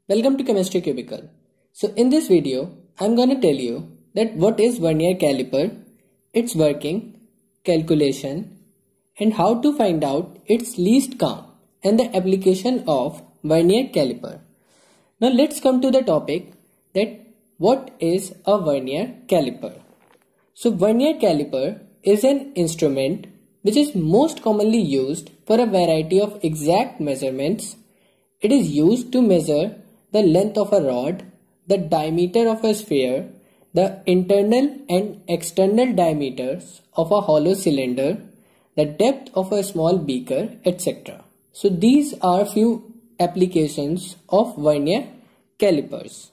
Welcome to Chemistry Cubicle. So in this video, I'm going to tell you that what is vernier caliper, its working, calculation, and how to find out its least count and the application of vernier caliper. Now let's come to the topic that what is a vernier caliper. So vernier caliper is an instrument which is most commonly used for a variety of exact measurements. It is used to measure the length of a rod, the diameter of a sphere, the internal and external diameters of a hollow cylinder, the depth of a small beaker, etc. So these are few applications of vernier calipers.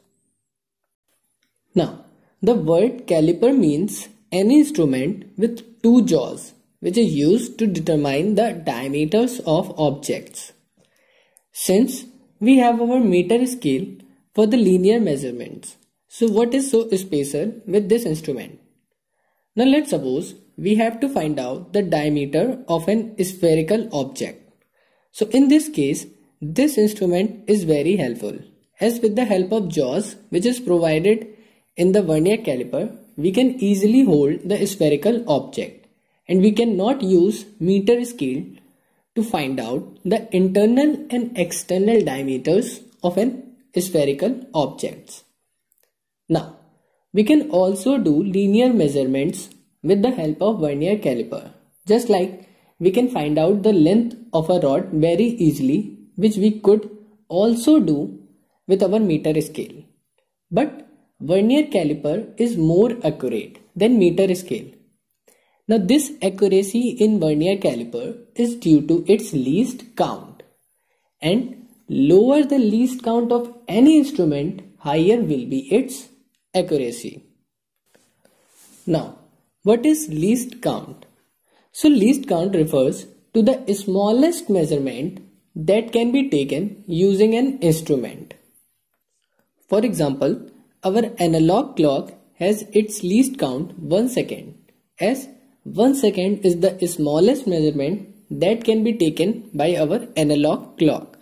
Now, the word caliper means any instrument with two jaws which is used to determine the diameters of objects. Since we have our meter scale for the linear measurements, so what is so special with this instrument? Now let's suppose we have to find out the diameter of an spherical object. So in this case, this instrument is very helpful, as with the help of jaws which is provided in the vernier caliper, we can easily hold the spherical object and we cannot use meter scale to find out the internal and external diameters of an spherical object. Now, we can also do linear measurements with the help of vernier caliper, just like we can find out the length of a rod very easily, which we could also do with our meter scale. But vernier caliper is more accurate than meter scale. Now this accuracy in vernier caliper is due to its least count, and lower the least count of any instrument, higher will be its accuracy. Now, what is least count? So least count refers to the smallest measurement that can be taken using an instrument. For example, our analog clock has its least count 1 second, as 1 second is the smallest measurement that can be taken by our analog clock.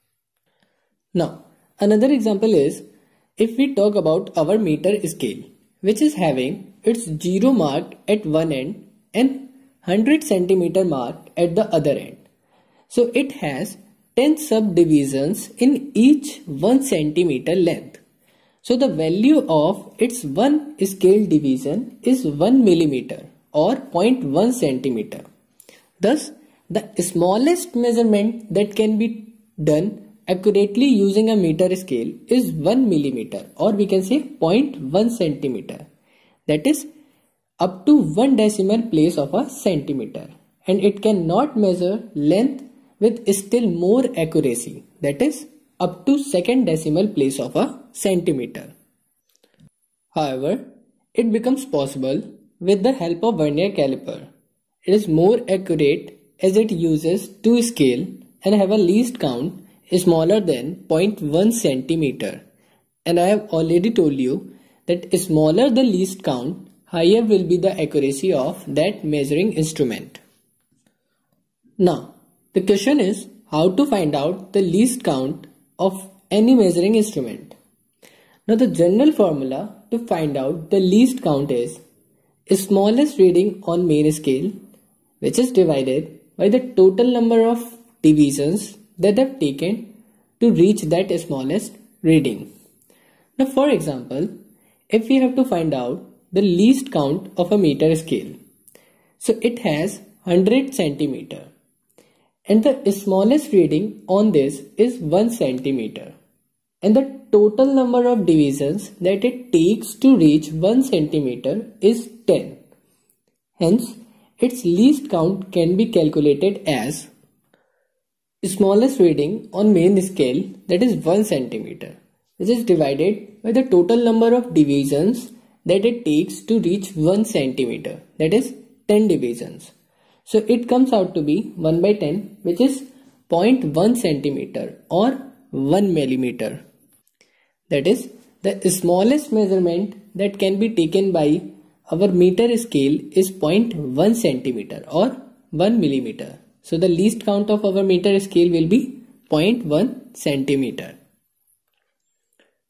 Now, another example is if we talk about our meter scale, which is having its 0 marked at one end and 100 centimeter marked at the other end. So it has 10 subdivisions in each 1 centimeter length. So the value of its one scale division is 1 millimeter or 0.1 centimeter. Thus, the smallest measurement that can be done accurately using a meter scale is 1 millimeter, or we can say 0.1 centimeter. That is up to 1 decimal place of a centimeter, and it cannot measure length with still more accuracy, that is up to second decimal place of a centimeter. However, it becomes possible with the help of vernier caliper. It is more accurate as it uses two scale and have a least count smaller than 0.1 centimeter. And I have already told you that smaller the least count, higher will be the accuracy of that measuring instrument. Now, the question is how to find out the least count of any measuring instrument. Now the general formula to find out the least count is smallest reading on main scale, which is divided by the total number of divisions that have taken to reach that smallest reading. Now for example, if we have to find out the least count of a meter scale, so it has 100 centimeter and the smallest reading on this is 1 centimeter, and the total number of divisions that it takes to reach 1 centimeter is 10. Hence, its least count can be calculated as smallest reading on main scale, that is 1 centimeter, which is divided by the total number of divisions that it takes to reach 1 centimeter, that is 10 divisions. So it comes out to be 1 by 10, which is 0.1 centimeter or 1 millimeter. That is the smallest measurement that can be taken by our meter scale is 0.1 centimeter or 1 millimeter. So the least count of our meter scale will be 0.1 centimeter.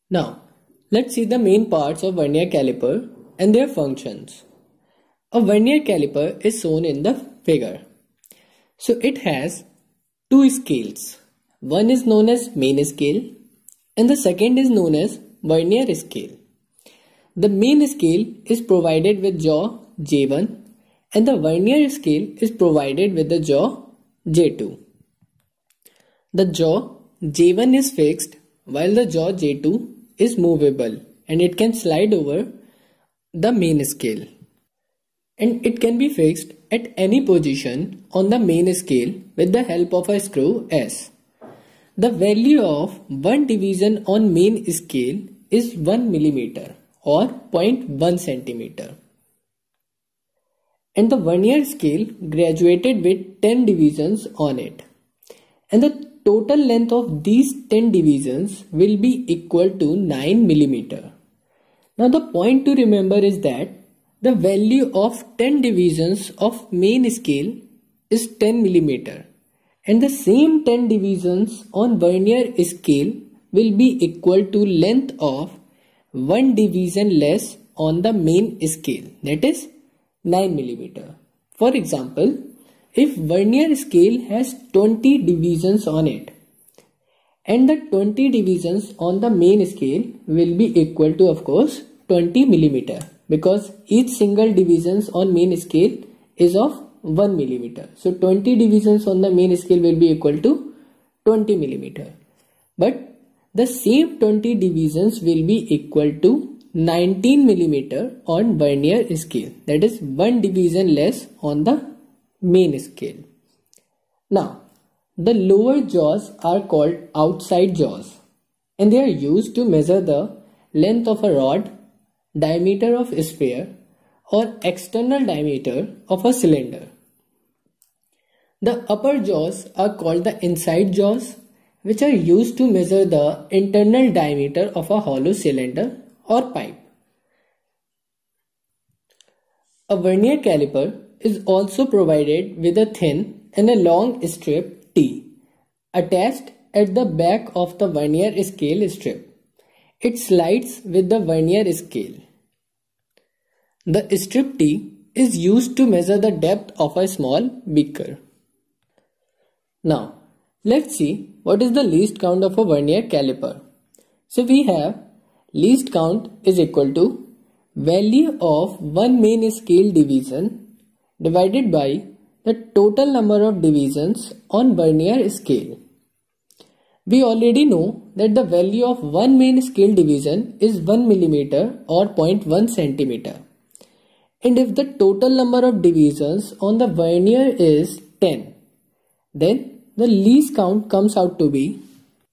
Now, let's see the main parts of vernier caliper and their functions. A vernier caliper is shown in the figure. So it has two scales. One is known as main scale and the second is known as vernier scale. The main scale is provided with jaw J1 and the vernier scale is provided with the jaw J2. The jaw J1 is fixed while the jaw J2 is movable and it can slide over the main scale. And it can be fixed at any position on the main scale with the help of a screw S. The value of one division on main scale is 1 mm or 0.1 cm. And the vernier scale graduated with 10 divisions on it. And the total length of these 10 divisions will be equal to 9 mm. Now the point to remember is that the value of 10 divisions of main scale is 10 mm and the same 10 divisions on vernier scale will be equal to length of 1 division less on the main scale, that is 9 mm. For example, if vernier scale has 20 divisions on it and the 20 divisions on the main scale will be equal to of course 20 mm because each single divisions on main scale is of 1 mm. So 20 divisions on the main scale will be equal to 20 mm. But the same 20 divisions will be equal to 19 mm on vernier scale, that is 1 division less on the main scale. Now, the lower jaws are called outside jaws and they are used to measure the length of a rod, diameter of a sphere or external diameter of a cylinder. The upper jaws are called the inside jaws, which are used to measure the internal diameter of a hollow cylinder or pipe. A vernier caliper is also provided with a thin and a long strip T attached at the back of the vernier scale strip. It slides with the vernier scale. The strip T is used to measure the depth of a small beaker. Now, let's see what is the least count of a vernier caliper. So we have least count is equal to value of one main scale division divided by the total number of divisions on vernier scale. We already know that the value of one main scale division is 1 mm or 0.1 cm. And if the total number of divisions on the vernier is 10, then the least count comes out to be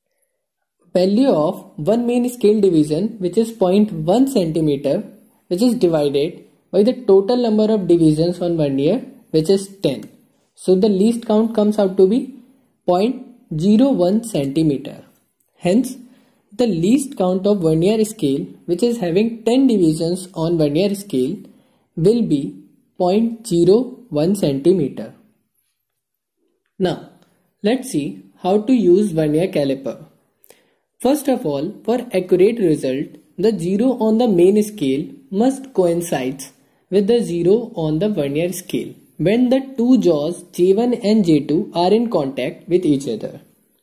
value of one main scale division, which is 0.1 cm, which is divided by the total number of divisions on vernier, which is 10. So the least count comes out to be 0.01 cm. Hence, the least count of vernier scale, which is having 10 divisions on vernier scale, will be 0.01 cm. Now, let's see how to use vernier caliper. First of all, for accurate result, the 0 on the main scale must coincide with the 0 on the vernier scale when the two jaws J1 and J2 are in contact with each other.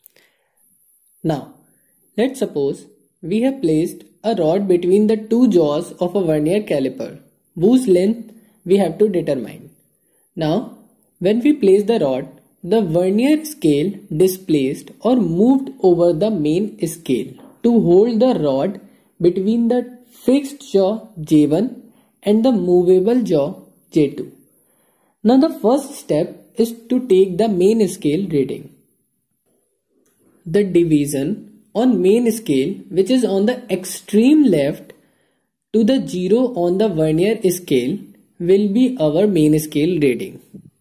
Now, let's suppose we have placed a rod between the two jaws of a vernier caliper whose length we have to determine. Now, when we place the rod, the vernier scale displaced or moved over the main scale to hold the rod between the fixed jaw J1 and the movable jaw J2. Now the first step is to take the main scale reading. The division on main scale, which is on the extreme left to the 0 on the vernier scale, will be our main scale reading.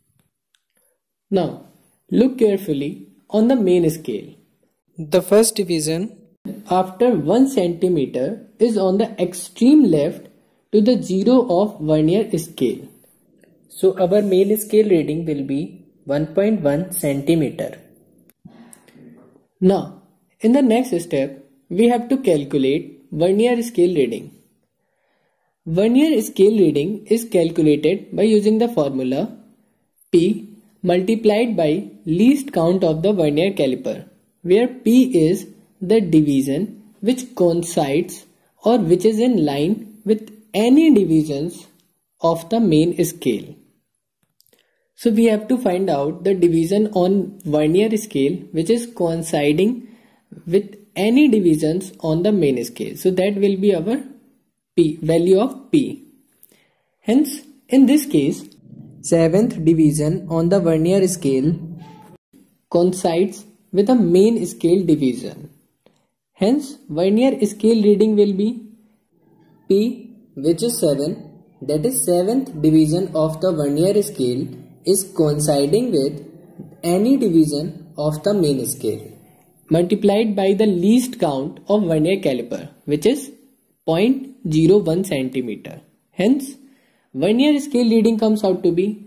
Now look carefully on the main scale. The first division after 1 cm is on the extreme left to the 0 of vernier scale. So our main scale reading will be 1.1 cm. Now in the next step we have to calculate vernier scale reading. Vernier scale reading is calculated by using the formula P multiplied by least count of the vernier caliper, where P is the division which coincides or which is in line with any divisions of the main scale. So we have to find out the division on vernier scale which is coinciding with any divisions on the main scale. So that will be our P, value of P. Hence, in this case, 7th division on the vernier scale coincides with the main scale division. Hence, vernier scale reading will be P, which is 7, that is 7th division of the vernier scale is coinciding with any division of the main scale, multiplied by the least count of vernier caliper, which is 0.01 centimeter. Hence, vernier scale reading comes out to be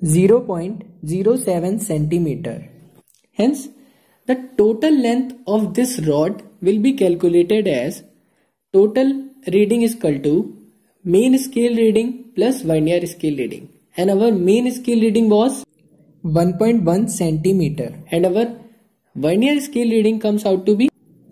0.07 centimeter. Hence, the total length of this rod will be calculated as total reading is equal to main scale reading plus vernier scale reading. And our main scale reading was 1.1 centimeter. And our vernier scale reading comes out to be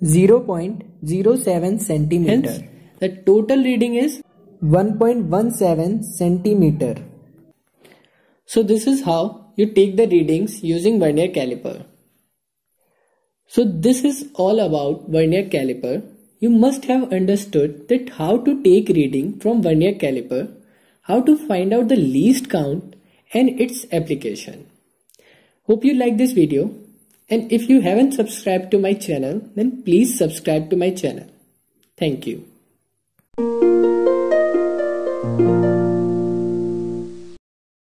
0.07 centimeter. Hence, the total reading is 1.17 centimeter. So this is how you take the readings using vernier caliper. So this is all about vernier caliper. You must have understood that how to take reading from vernier caliper, how to find out the least count and its application. Hope you like this video, and if you haven't subscribed to my channel, then please subscribe to my channel. Thank you.